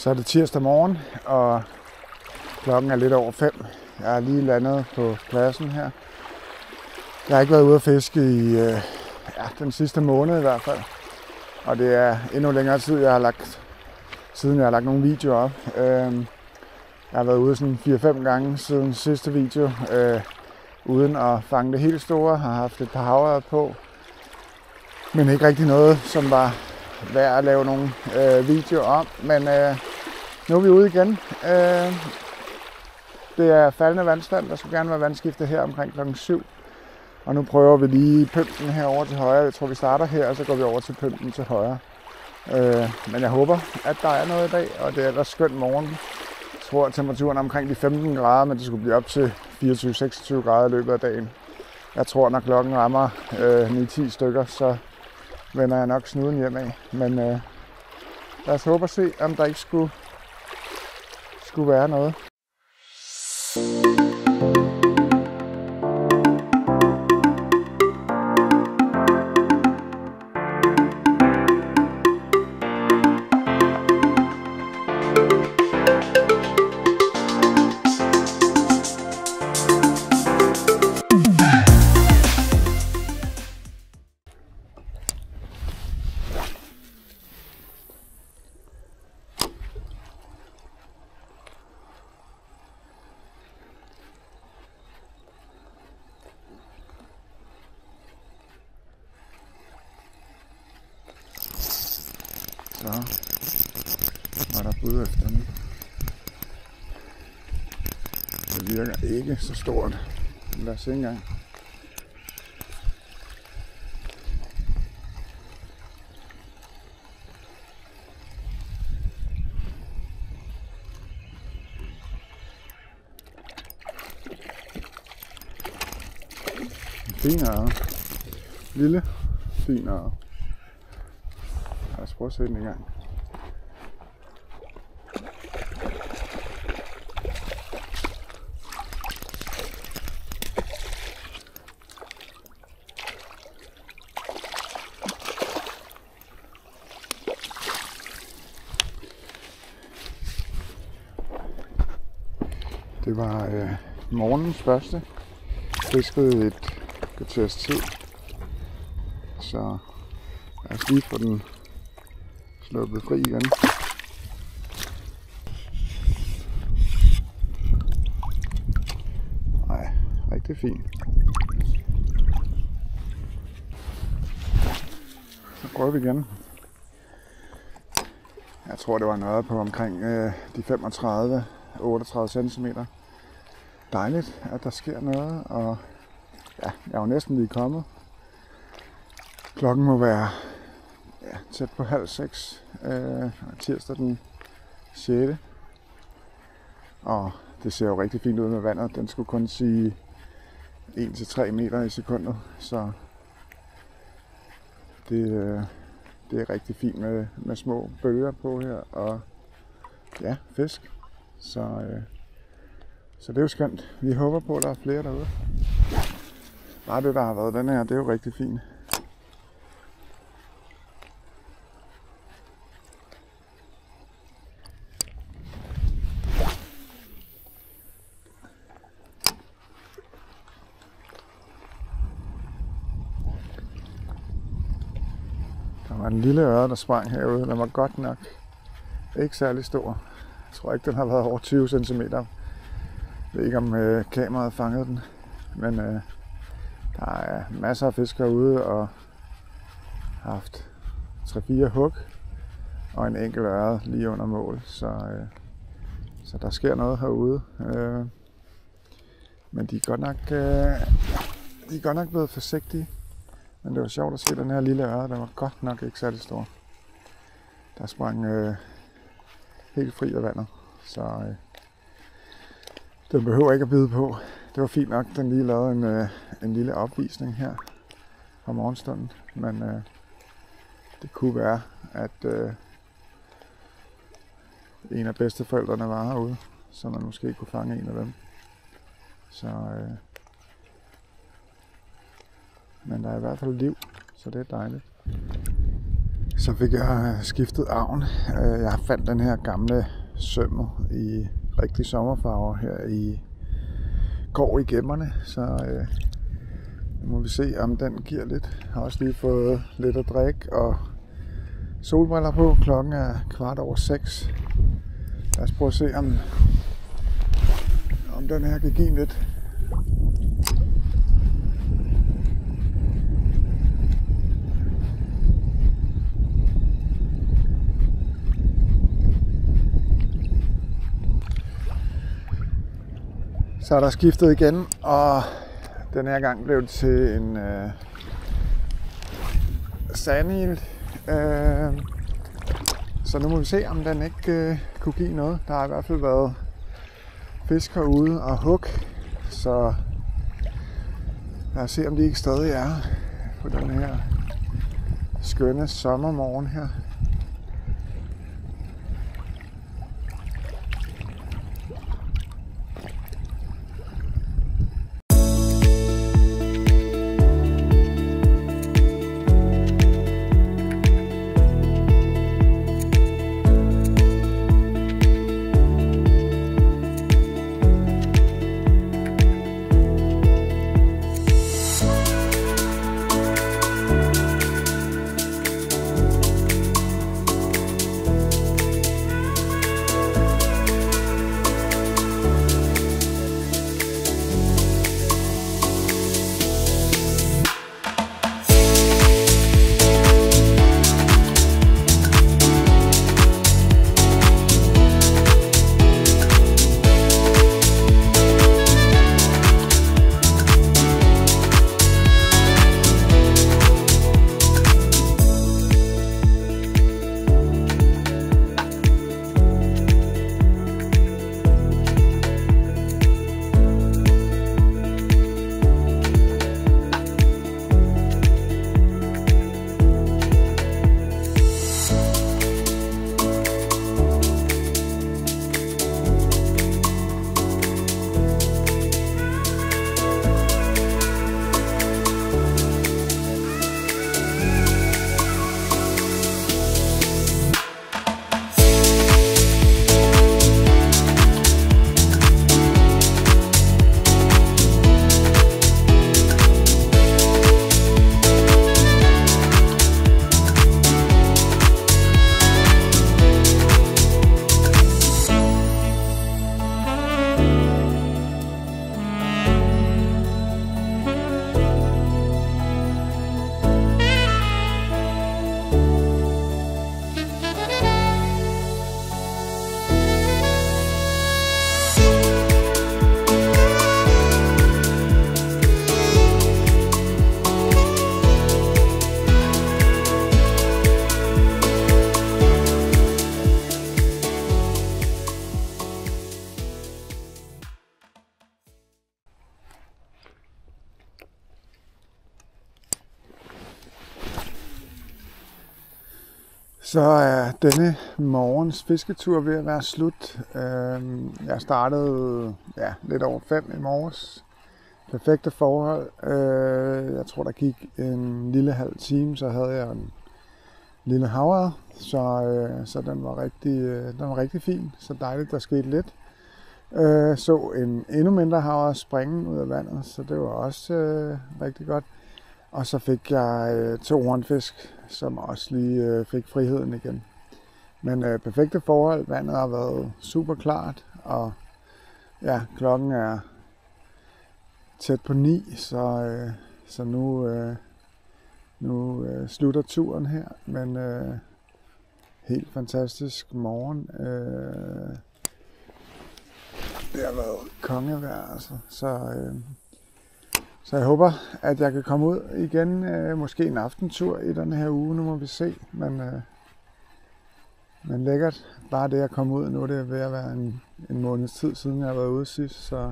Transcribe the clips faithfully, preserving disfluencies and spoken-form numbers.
Så er det tirsdag morgen, og klokken er lidt over fem. Jeg er lige landet på pladsen her. Jeg har ikke været ude at fiske i øh, ja, den sidste måned i hvert fald. Og det er endnu længere tid, jeg har lagt, siden jeg har lagt nogle videoer op. Øh, jeg har været ude sådan fire fem gange siden sidste video, øh, uden at fange det helt store. Har haft et par havre på, men ikke rigtig noget, som var værd at lave nogle øh, videoer om. Men øh, nu er vi ude igen. Øh, det er faldende vandstand. Der skulle gerne være vandskifte her omkring klokken syv. Og nu prøver vi lige pynten herovre til højre. Jeg tror, vi starter her, og så går vi over til pynten til højre. Øh, men jeg håber, at der er noget i dag, og det er ellers skønt morgen. Jeg tror, at temperaturen er omkring de femten grader, men det skulle blive op til fireogtyve til seksogtyve grader i løbet af dagen. Jeg tror, når klokken rammer øh, ni ti stykker, så vender jeg nok snuden hjem af. Men øh, lad os håbe at se, om der ikke skulle, skulle være noget. Så var der bud efter den. Det virker ikke så stort. Lad os se engang. Finere. Lille. Finere. Lad os prøve at se den i gang. Det var øh, morgenens første. Fiskede et kvarters tid. Så lad os lige få den sluppet fri igen. Nej, rigtig fint. Så prøver vi igen. Jeg tror, det var noget på omkring øh, de femogtredive til otteogtredive centimeter. Dejligt, at der sker noget, og ja, jeg er jo næsten lige kommet. Klokken må være ja, tæt på halv seks, øh, tirsdag den sjette. Og det ser jo rigtig fint ud med vandet. Den skulle kun sige en til tre meter i sekundet, så det, øh, det er rigtig fint med, med små bølger på her, og ja, fisk. Så, øh, så det er jo skønt. Vi håber på, at der er flere derude. Bare det, der har været den her, det er jo rigtig fint. Der var en lille øre, der sprang herude. Den var godt nok ikke særlig stor. Jeg tror ikke, den har været over tyve centimeter. Jeg ved ikke, om øh, kameraet fangede den. Men øh, der er masser af fisk herude, og har haft tre fire hug og en enkelt øre lige under mål. Så, øh, så der sker noget herude. Øh, men de er godt nok, øh, de er godt nok blevet forsigtige. Men det var sjovt at se den her lille øre. Den var godt nok ikke særlig stor. Der sprang øh, helt fri af vandet. Så øh, den behøver ikke at bide på. Det var fint nok, den lige lavede en, øh, en lille opvisning her fra morgenstunden. Men øh, det kunne være, at øh, en af bedsteforældrene var herude, så man måske kunne fange en af dem. Så, øh, men der er i hvert fald liv, så det er dejligt. Så fik jeg skiftet arven. Jeg fandt den her gamle sømmer i rigtig sommerfarver her i går i gemmerne, så øh, nu må vi se, om den giver lidt. Jeg har også lige fået lidt at drikke og solbriller på. Klokken er kvart over seks. Lad os prøve at se, om, om den her kan give lidt. Så er der skiftet igen, og den her gang blev det til en øh, sandil. Øh, så nu må vi se, om den ikke øh, kunne give noget. Der har i hvert fald været fisk herude og hug, så lad os se, om de ikke stadig er på den her skønne sommermorgen her. Så er denne morgens fisketur ved at være slut. Jeg startede ja, lidt over fem i morges. Perfekte forhold. Jeg tror, der gik en lille halv time, så havde jeg en lille havre. Så, så den, var rigtig, den var rigtig fin. Så dejligt, der skete lidt. Så en endnu mindre havre springe ud af vandet, så det var også øh, rigtig godt. Og så fik jeg øh, to hornfisk, som også lige øh, fik friheden igen. Men øh, perfekte forhold. Vandet har været super klart, og ja, klokken er tæt på ni, så, øh, så nu, øh, nu øh, slutter turen her. Men øh, helt fantastisk morgen. Øh, det har været kongevejr, altså. Så, øh, så jeg håber, at jeg kan komme ud igen, øh, måske en aftentur i den her uge, nu må vi se. Men, øh, men lækkert, bare det at komme ud, nu er det ved at være en, en måneds tid siden, jeg har været ude sidst. Så,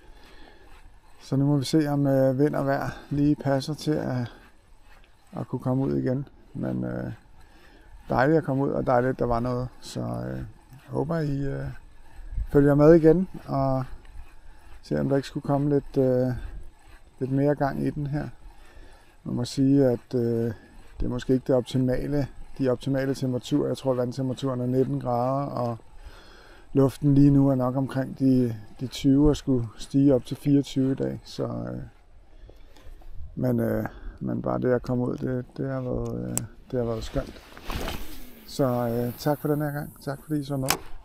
så nu må vi se, om øh, vind og vejr lige passer til at, at kunne komme ud igen. Men øh, dejligt at komme ud, og dejligt, at der var noget. Så øh, håber, I øh, følger med igen, og se, om der ikke skulle komme lidt... Øh, lidt mere gang i den her. Man må sige, at øh, det er måske ikke det optimale de optimale temperaturer. Jeg tror, vandtemperaturen er nitten grader, og luften lige nu er nok omkring de, de tyve og skulle stige op til fireogtyve i dag. Så, øh, men, øh, men bare det at komme ud, det, det, har, været, øh, det har været skønt. Så øh, tak for den her gang. Tak fordi I så med.